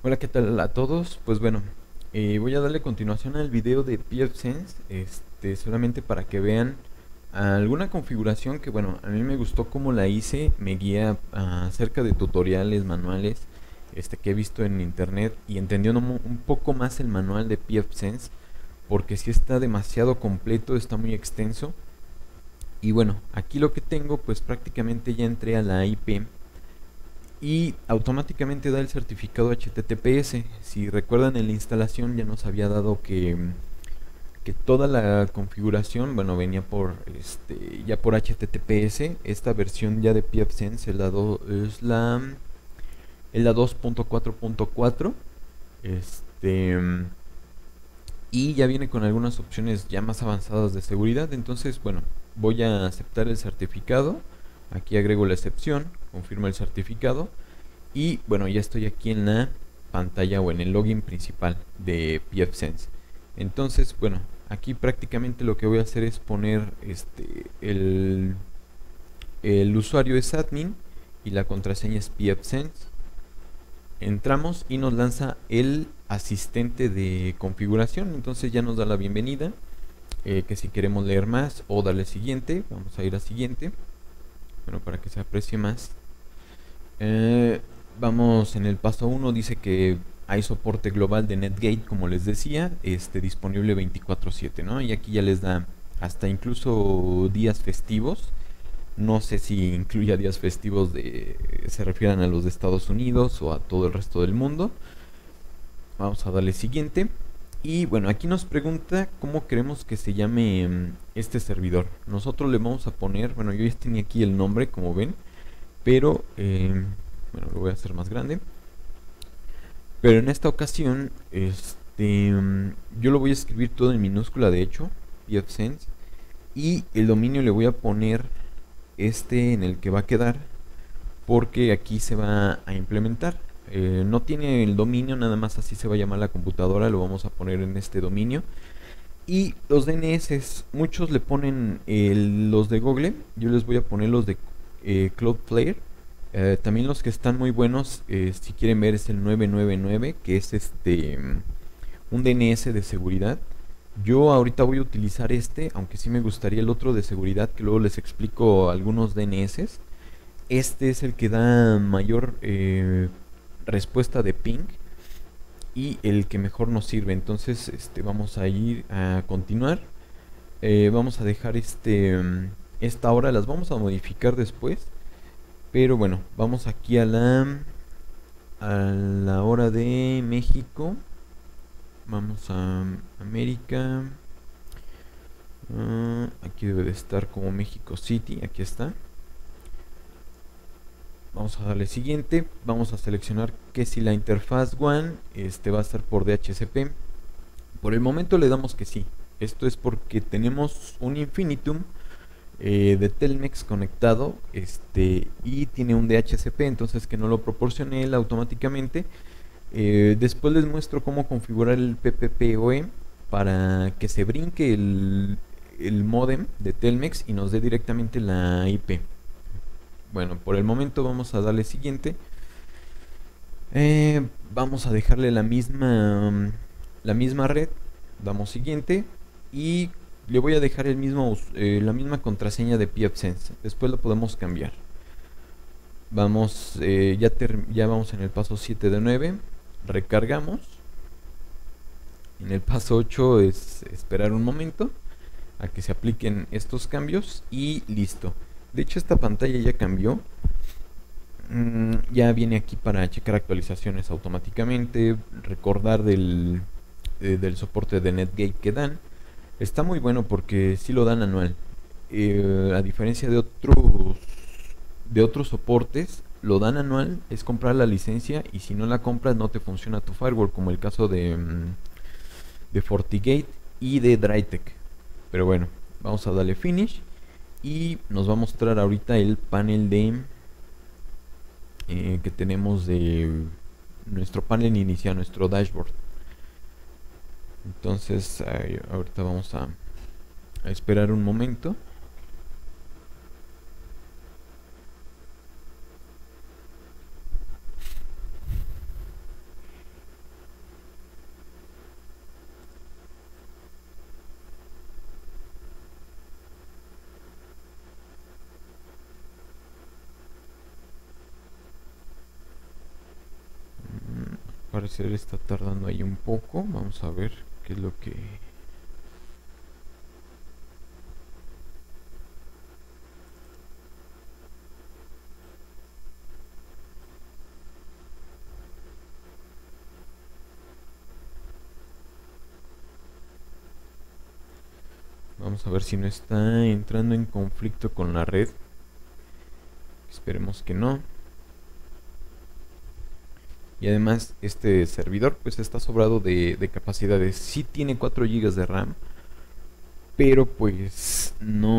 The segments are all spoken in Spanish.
Hola, ¿qué tal a todos? Pues bueno, voy a darle continuación al video de pfSense, solamente para que vean alguna configuración que, bueno, a mí me gustó cómo la hice, me guía acerca de tutoriales, manuales, que he visto en internet y entendiendo un poco más el manual de pfSense, porque si está demasiado completo, está muy extenso. Y bueno, aquí lo que tengo, pues prácticamente ya entré a la IP y automáticamente da el certificado HTTPS. Si recuerdan, en la instalación ya nos había dado que toda la configuración, bueno, venía por ya por HTTPS. Esta versión ya de pfSense es la 2.4.4. Este y ya viene con algunas opciones ya más avanzadas de seguridad. Entonces, bueno, voy a aceptar el certificado. Aquí agrego la excepción, confirmo el certificado. Y bueno, ya estoy aquí en la pantalla o en el login principal de pfSense. Entonces, bueno, aquí prácticamente lo que voy a hacer es poner el usuario es admin y la contraseña es pfSense. Entramos y nos lanza el asistente de configuración. Entonces ya nos da la bienvenida, que si queremos leer más o darle siguiente, vamos a ir a siguiente. Bueno, para que se aprecie más. Eh, Vamos en el paso uno, dice que hay soporte global de Netgate, como les decía, disponible 24/7, ¿no? Y aquí ya les da hasta incluso días festivos. No sé si incluya días festivos se refieran a los de Estados Unidos o a todo el resto del mundo. Vamos a darle siguiente. Y bueno, aquí nos pregunta cómo queremos que se llame este servidor. Nosotros le vamos a poner, bueno, yo ya tenía aquí el nombre, como ven, pero bueno, lo voy a hacer más grande. Pero en esta ocasión, yo lo voy a escribir todo en minúscula, de hecho, pfSense, y el dominio le voy a poner en el que va a quedar, porque aquí se va a implementar. No tiene el dominio, nada más así se va a llamar la computadora, lo vamos a poner en este dominio. Y los DNS, muchos le ponen los de Google, yo les voy a poner los de Cloudflare. También los que están muy buenos, si quieren ver, es el 999, que es un DNS de seguridad. Yo ahorita voy a utilizar aunque sí me gustaría el otro de seguridad, que luego les explico algunos DNS. Este es el que da mayor respuesta de ping y el que mejor nos sirve. Entonces, vamos a ir a continuar. Vamos a dejar esta hora, las vamos a modificar después. Pero bueno, vamos aquí a la hora de México. Vamos a América. Aquí debe de estar como México City. Aquí está. Vamos a darle siguiente. Vamos a seleccionar que si la interfaz WAN va a estar por DHCP. Por el momento le damos que sí. Esto es porque tenemos un Infinitum de Telmex conectado, y tiene un DHCP, entonces que no lo proporcione él automáticamente. Después les muestro cómo configurar el PPPoE para que se brinque el modem de Telmex y nos dé directamente la IP. Bueno, por el momento vamos a darle siguiente. Vamos a dejarle la misma red. Damos siguiente y le voy a dejar la misma contraseña de pfSense. Después lo podemos cambiar. Vamos, ya vamos en el paso 7 de 9. Recargamos. En el paso 8 es esperar un momento a que se apliquen estos cambios y listo. De hecho, esta pantalla ya cambió. Ya viene aquí para checar actualizaciones automáticamente, recordar del soporte de Netgate que dan. Está muy bueno porque sí lo dan anual. A diferencia de otros soportes, lo dan anual, es comprar la licencia y si no la compras no te funciona tu firewall, como el caso de FortiGate y de Drytech. Pero bueno, vamos a darle finish y nos va a mostrar ahorita el panel que tenemos de nuestro panel inicial, nuestro dashboard. Entonces, ahorita vamos a esperar un momento. parecer está tardando ahí un poco. Vamos a ver qué es lo que... Vamos a ver si no está entrando en conflicto con la red. Esperemos que no. Y además este servidor pues está sobrado de capacidades. Sí tiene 4 GB de RAM, pero pues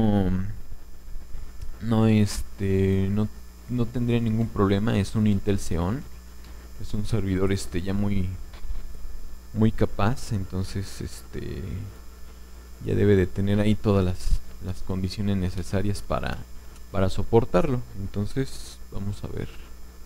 no tendría ningún problema. Es un Intel Xeon, es un servidor ya muy capaz, entonces ya debe de tener ahí todas las condiciones necesarias para soportarlo. Entonces vamos a ver.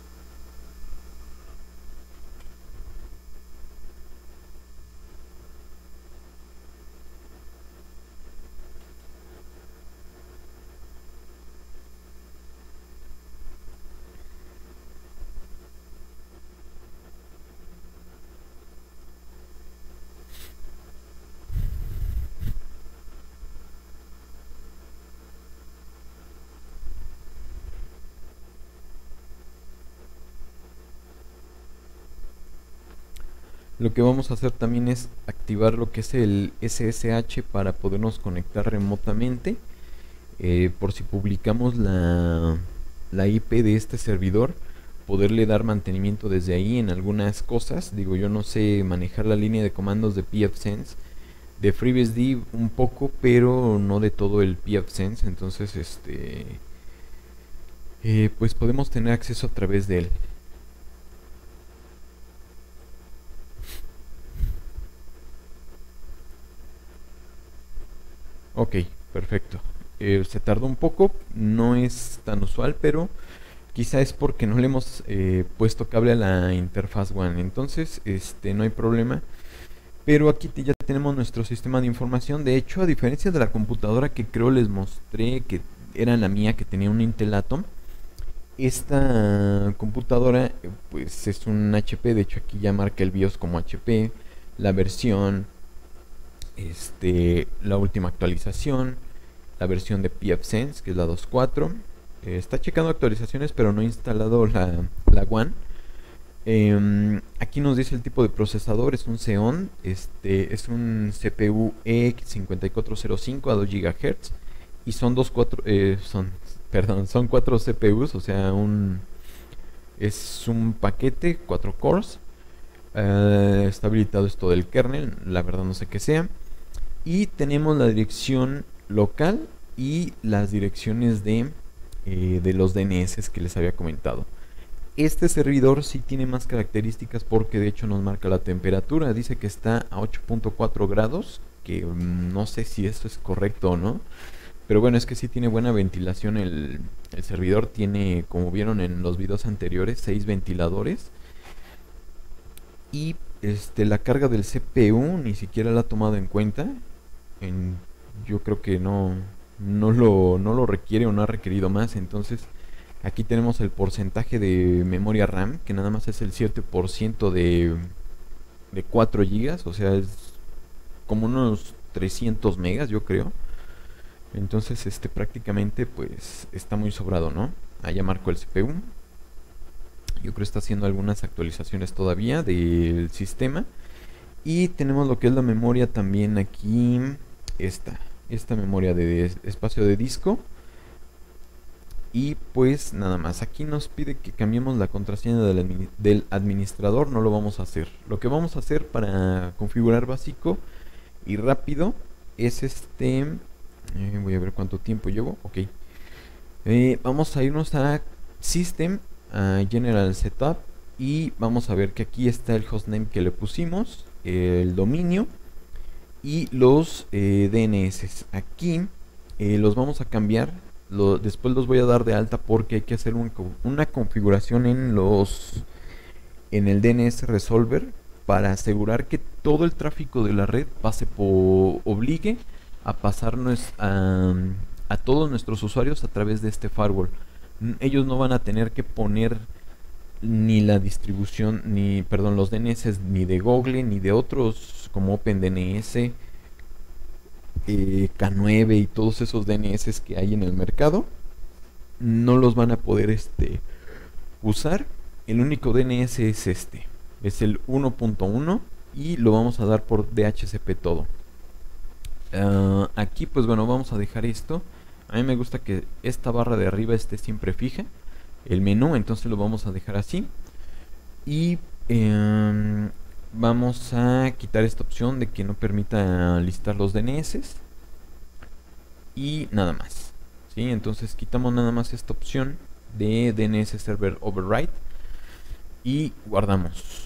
Lo que vamos a hacer también es activar lo que es el SSH para podernos conectar remotamente. Por si publicamos la IP de este servidor, poderle dar mantenimiento desde ahí en algunas cosas. Digo, yo no sé manejar la línea de comandos de pfSense, de FreeBSD un poco, pero no de todo el pfSense. Entonces pues podemos tener acceso a través de él. Ok, perfecto. Se tardó un poco, no es tan usual, pero quizá es porque no le hemos puesto cable a la interfaz WAN. Entonces, no hay problema. Pero aquí ya tenemos nuestro sistema de información. De hecho, a diferencia de la computadora que creo les mostré, que era la mía, que tenía un Intel Atom, esta computadora pues es un HP. De hecho, aquí ya marca el BIOS como HP, la versión, la última actualización, la versión de pfSense, que es la 2.4. Está checando actualizaciones, pero no ha instalado la WAN. Aquí nos dice el tipo de procesador, es un Xeon, es un CPU E5405 a 2 GHz y son son 4 CPUs, o sea, es un paquete 4 cores. Está habilitado esto del kernel, la verdad no sé qué sea. Y tenemos la dirección local y las direcciones de los DNS que les había comentado. Este servidor sí tiene más características porque de hecho nos marca la temperatura. Dice que está a 8.4 grados, que no sé si esto es correcto o no. Pero bueno, es que sí tiene buena ventilación el servidor. Tiene, como vieron en los videos anteriores, 6 ventiladores. Y la carga del CPU ni siquiera la ha tomado en cuenta. Yo creo que no lo requiere o no ha requerido más. Entonces aquí tenemos el porcentaje de memoria RAM, que nada más es el 7% de 4 GB. O sea, es como unos 300 megas, yo creo. Entonces prácticamente pues está muy sobrado, ¿no? Allá marco el CPU. Yo creo que está haciendo algunas actualizaciones todavía del sistema. Y tenemos lo que es la memoria también aquí. Esta memoria de espacio de disco. Y pues nada más, aquí nos pide que cambiemos la contraseña del administrador. No lo vamos a hacer. Lo que vamos a hacer para configurar básico y rápido es voy a ver cuánto tiempo llevo. Ok. Vamos a irnos a System, a General Setup, y vamos a ver que aquí está el hostname que le pusimos, el dominio y los DNS. Aquí los vamos a cambiar. Después los voy a dar de alta porque hay que hacer una configuración en el DNS Resolver para asegurar que todo el tráfico de la red obligue a pasarnos a todos nuestros usuarios a través de este firewall. Ellos no van a tener que poner ni la distribución, ni, perdón, los DNS ni de Google ni de otros como OpenDNS, K9 y todos esos DNS que hay en el mercado, no los van a poder usar. El único DNS es es el 1.1 y lo vamos a dar por DHCP todo. Aquí pues bueno, vamos a dejar esto. A mí me gusta que esta barra de arriba esté siempre fija, el menú, entonces lo vamos a dejar así. Y vamos a quitar esta opción de que no permita listar los DNS. Y nada más. ¿Sí? Entonces quitamos nada más esta opción de DNS Server Override y guardamos.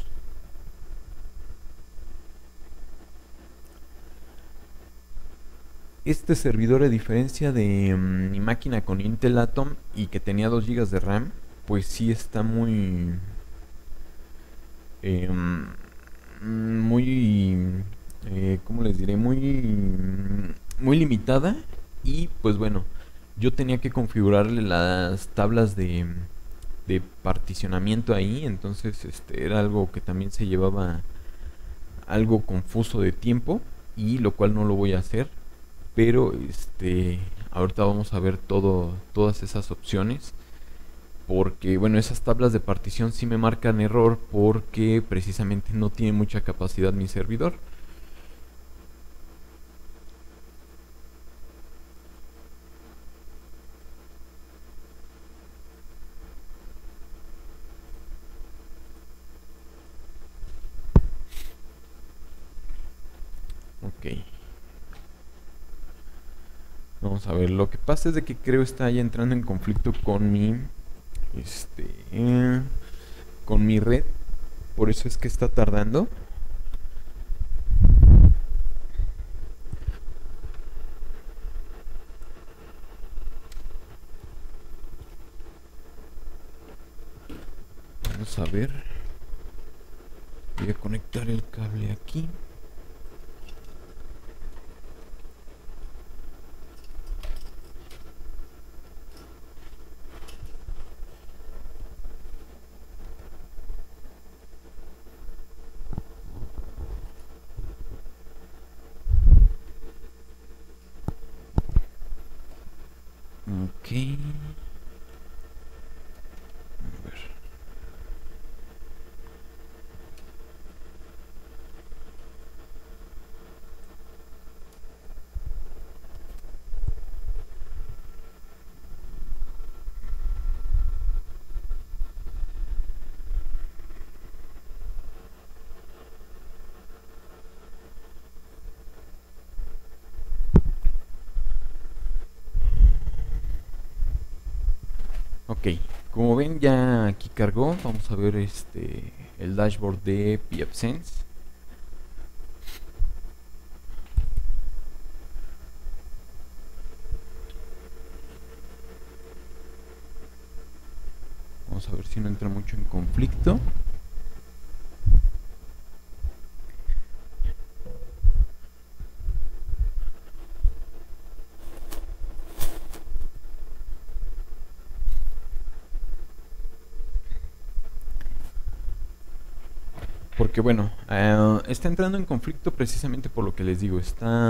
Este servidor, a diferencia de mi máquina con Intel Atom y que tenía 2 GB de RAM, pues sí está muy, ¿cómo les diré? Muy limitada. Y pues bueno, yo tenía que configurarle las tablas de particionamiento ahí, entonces era algo que también se llevaba algo confuso de tiempo, y lo cual no lo voy a hacer. Pero ahorita vamos a ver todas esas opciones, porque bueno, esas tablas de partición sí me marcan error porque precisamente no tiene mucha capacidad mi servidor. Ok, vamos a ver. Lo que pasa es de que creo está ya entrando en conflicto con con mi red, por eso es que está tardando. Vamos a ver. Voy a conectar el cable aquí. Ok. A ver. Ok, como ven ya aquí cargó. Vamos a ver el dashboard de pfSense. Vamos a ver si no entra mucho en conflicto. Porque bueno, está entrando en conflicto precisamente por lo que les digo.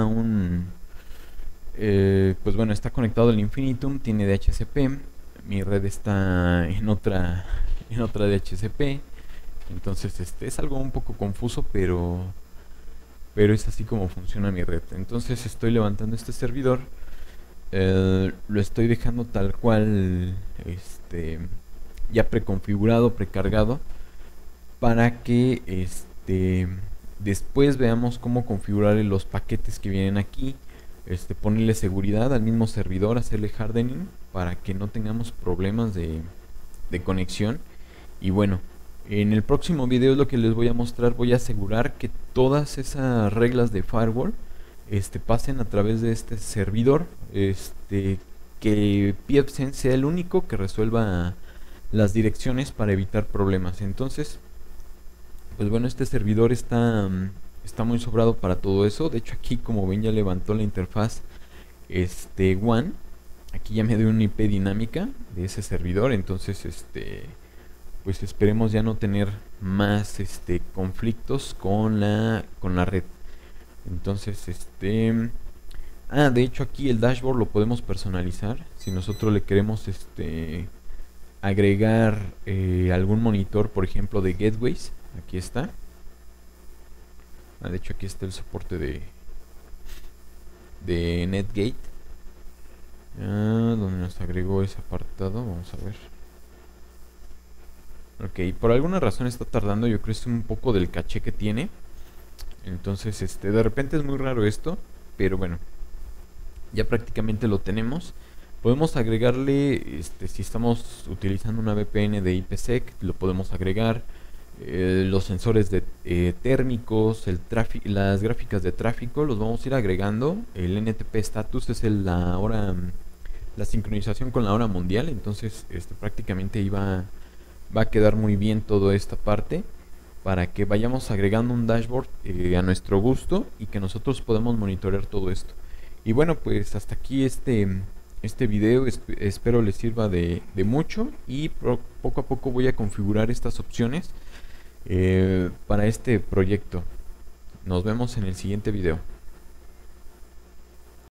Pues bueno, está conectado al Infinitum, tiene DHCP. Mi red está en otra DHCP. Entonces es algo un poco confuso, pero es así como funciona mi red. Entonces estoy levantando este servidor, lo estoy dejando tal cual, ya preconfigurado, precargado, para que después veamos cómo configurar los paquetes que vienen aquí, ponerle seguridad al mismo servidor, hacerle hardening para que no tengamos problemas de conexión. Y bueno, en el próximo video es lo que les voy a mostrar. Voy a asegurar que todas esas reglas de firewall pasen a través de este servidor, que pfSense sea el único que resuelva las direcciones para evitar problemas. Entonces pues bueno, este servidor está muy sobrado para todo eso. De hecho aquí, como ven, ya levantó la interfaz WAN. Aquí ya me dio una IP dinámica de ese servidor. Entonces pues esperemos ya no tener más conflictos con la red. Entonces, de hecho aquí el dashboard lo podemos personalizar. Si nosotros le queremos agregar algún monitor, por ejemplo, de gateways, aquí está. De hecho aquí está el soporte de Netgate. Donde nos agregó ese apartado, vamos a ver. Ok, por alguna razón está tardando, yo creo que es un poco del caché que tiene. Entonces, de repente es muy raro esto, pero bueno, ya prácticamente lo tenemos. Podemos agregarle, si estamos utilizando una VPN de IPsec, lo podemos agregar. Los sensores térmicos, las gráficas de tráfico, los vamos a ir agregando. El NTP status es la sincronización con la hora mundial. Entonces, prácticamente va a quedar muy bien toda esta parte para que vayamos agregando un dashboard a nuestro gusto y que nosotros podamos monitorear todo esto. Y bueno, pues hasta aquí este video. Espero les sirva de mucho, y poco a poco voy a configurar estas opciones para este proyecto. Nos vemos en el siguiente video.